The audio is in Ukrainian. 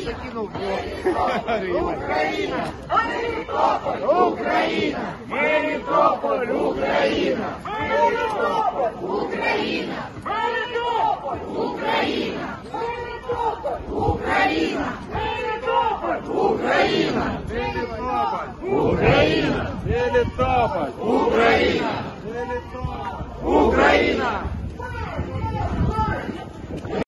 закинув. Україна! Україна! Мелітополь! Україна! Мелітополь! Україна! Мелітополь! Україна! Мелітополь! Україна! Мелітополь! Україна! Україна! Мелітополь! Україна! Україна!